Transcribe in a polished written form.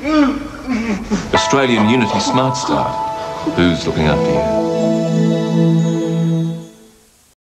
Australian Unity Smart Start. Who's looking after you?